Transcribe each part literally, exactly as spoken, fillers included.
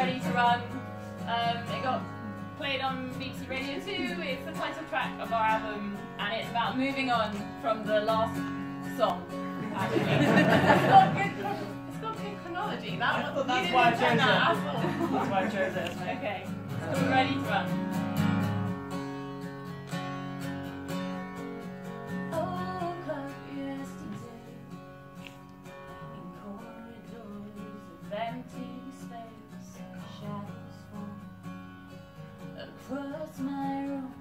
Ready to Run. Um, it got played on B B C Radio two. It's the title track of our album, and it's about moving on from the last song. Actually. it's, got good, it's got good chronology. That I one, thought that's you why I didn't chose intend it. that at all. That's why I chose it. Isn't it? Okay, so we're Ready to Run. Empty space, shadows fall across my room,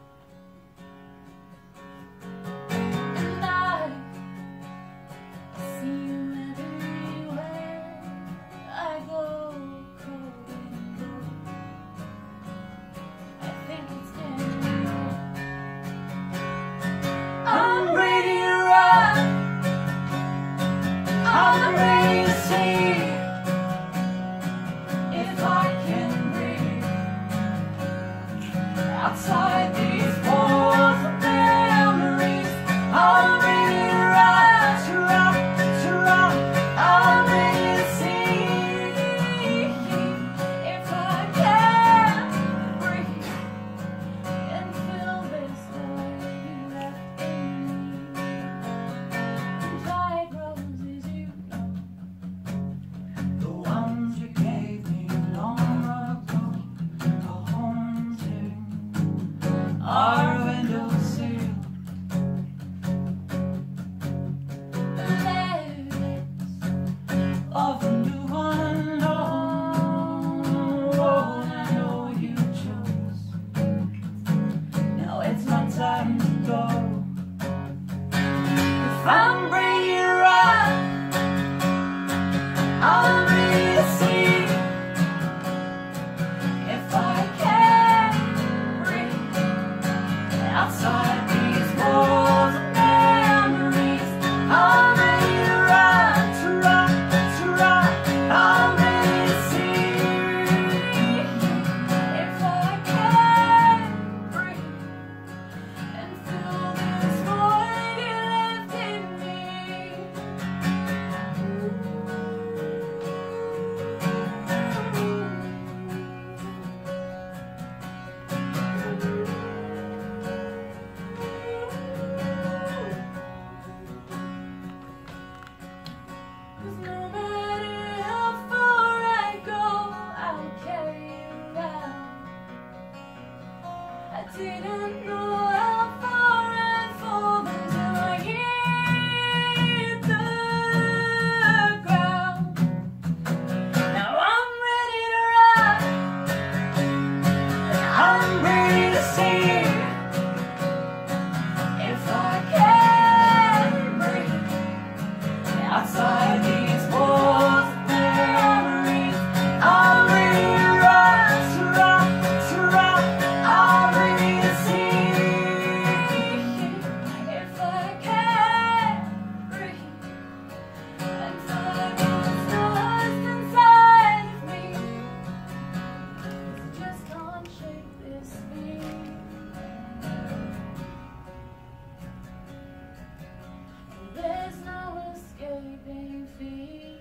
and I see you everywhere I go, cold and cold. I think it's getting old. I'm ready to run, I'm ready to see. Outside these walls of memories, I'm ready to run, to run, to run. I'm ready to see if I can breathe and feel this void you left in me. Dried roses, you know, the ones you gave me long ago. Our windowsill, the layers of a new unknown. Oh, I know you chose. Now it's my time to go. If I'm ready to run, I'm ready to see if I can breathe. Outside these walls of memories, I'm ready to run, to run, to run. I'm ready to see if I can breathe and feel this void you left in me. No matter how far I go, I'll carry you around. I didn't know how far I'd fall until I hit the ground. Now I'm ready to run, I'm ready to see if I can breathe. Outside these walls of memories, I'm ready to run, to run, to run. I'm ready to see if I can breathe and find what's lost inside of me. I just can't shake this feeling. There's no escaping fear.